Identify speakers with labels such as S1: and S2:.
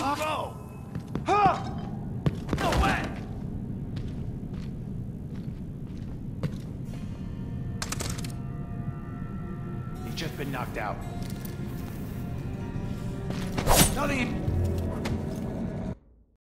S1: Go! Huh! No way! He's just been knocked out. Nothing.